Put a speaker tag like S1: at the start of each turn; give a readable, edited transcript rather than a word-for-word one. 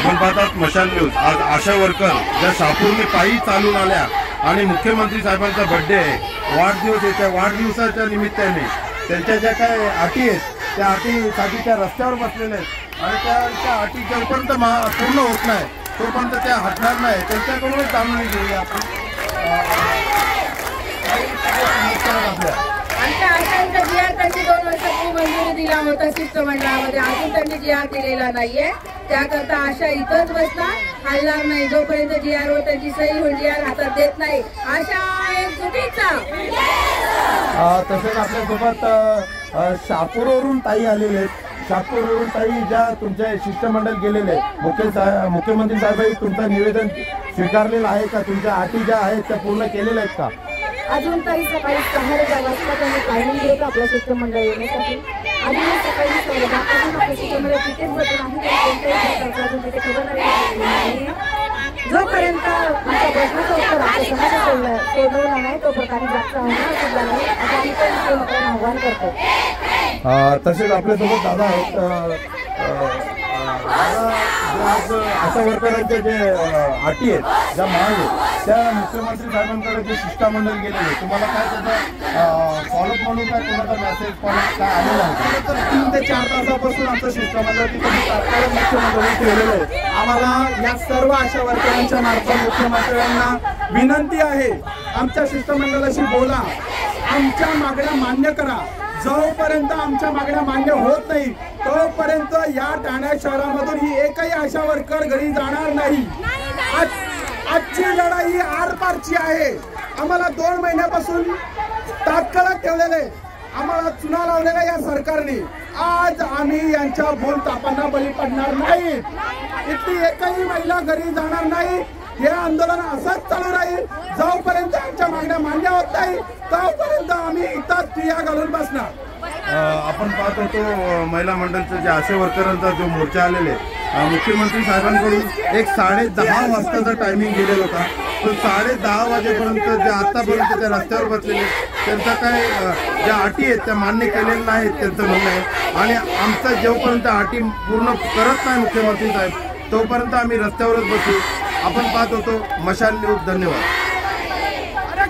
S1: आपण पाहतात मशाल न्यूज। आज आशा वर्कर ज्या शहापूरने पायी चालून आल्या आणि मुख्यमंत्री साहेबांचा बर्थडे आहे, वाढदिवस आहे, त्या वाढदिवसाच्या निमित्ताने त्यांच्या ज्या काय अटी आहेत त्या अटीसाठी त्या रस्त्यावर बसलेल्या आहेत आणि त्या अटी जोपर्यंत पूर्ण होत नाही तोपर्यंत त्या हटणार नाही। त्यांच्याकडूनच जाणून घेऊया आपण
S2: आमच्या आशांचा जी.आर. त्यांनी 2 वर्षापूर्वी मंजुरी दिला होता शिष्टमंडळामध्ये, अजून त्यांनी जी.आर. दिलेला नाहीये। त्याकरता आशा इथंच बसणार, हलणार नाही जोपर्यंत जी.आर. वर त्यांची सही होईल। जी.आर. हातात देत नाही। आशा एक चुकीचा।
S1: तसेच आपल्यासोबत शहापूरवरून ताई आलेले आहेत। शहापूरवरून ताई ज्या तुमच्या शिष्टमंडळ गेलेले मुख्यमंत्री साहेब तुमचं निवेदन स्वीकारलेलं आहे का? तुमच्या अटी ज्या आहेत त्या पूर्ण केलेल्या आहेत का?
S2: अजून काही सकाळी 6 वाजता त्यांनी टायमिंग दिलं होतं आपल्या शिष्टमंडळ येण्यासाठी। अजून सकाळी 10 आपल्या शिष्टमंडळ तिथेच बसून आहे, तिथे खबर नाही। जोपर्यंत आमच्या प्रश्नाचं उत्तर आपल्या समाजात सोडवलं नाही तो प्रकारे जास्त होणार नाही असं आम्ही पण आव्हान करतो।
S1: तसेच आपल्यासोबत दादा आहेत। आज आशा वर्करांच्या जे अटी आहेत ज्या महाग आहेत त्या मुख्यमंत्री साहेबांकडे जे शिष्टमंडळ गेलेले तुम्हाला काय त्याचा फॉलोअप म्हणून काय कोणाचा मेसेज फॉलोअप काय आलेला आहे?
S3: तर 3 ते 4 तासापासून आमचं शिष्टमंडळ तिथे तात्काळ मुख्यमंत्र्यांनी ठेवलेलं आहे। आम्हाला या सर्व आशा वर्करांच्या मार्फत मुख्यमंत्र्यांना विनंती आहे, आमच्या शिष्टमंडळाशी बोला, आमच्या मागण्या मान्य करा। जोपर्यंत आमच्या मागण्या मान्य होत नाही तोपर्यंत या ठाणे शहरामधून ही एकही आशा वर्कर घरी जाणार नाही। आजची लढाई ही आरपारची आहे। आम्हाला 2 महिन्यापासून तात्काळात ठेवलेले, आम्हाला चुना लावलेला या सरकारने। आज आम्ही यांच्या भूलथापांना बळी पडणार नाही। इथली एकही महिला घरी जाणार नाही। हे आंदोलन असंच चालू राहील जोपर्यंत आमच्या मागण्या मान्य होत नाही तोपर्यंत आम्ही इथंच ठिय्या घालून बसणार।
S1: आपण पाहत होतो महिला मंडळाचा जे आशा वर्करांचा जो मोर्चा आलेले मुख्यमंत्री साहेबांकडून एक 10:30 वाजताचा टायमिंग दिलेला होता। तो 10:30 वाजेपर्यंत जे आतापर्यंत त्या रस्त्यावर बसलेले त्यांचा काय ज्या अटी आहेत त्या मान्य केलेल्या नाहीत त्यांचं म्हणणं आहे आणि आमचा जोपर्यंत अटी पूर्ण करत नाही मुख्यमंत्री साहेब तोपर्यंत आम्ही रस्त्यावरच बसू। आपण पाहत होतो मशाल न्यूज। धन्यवाद।